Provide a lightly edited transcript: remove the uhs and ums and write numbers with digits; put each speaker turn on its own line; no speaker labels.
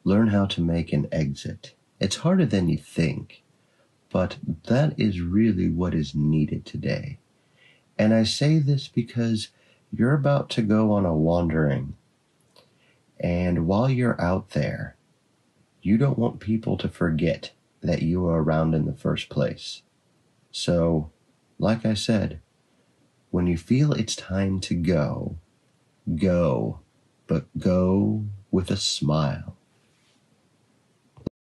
Learn how to make an exit. It's harder than you think, but that is really what is needed today. And I say this because you're about to go on a wandering, and while you're out there, you don't want people to forget that you were around in the first place. So, like I said, when you feel it's time to go, go, but go with a smile.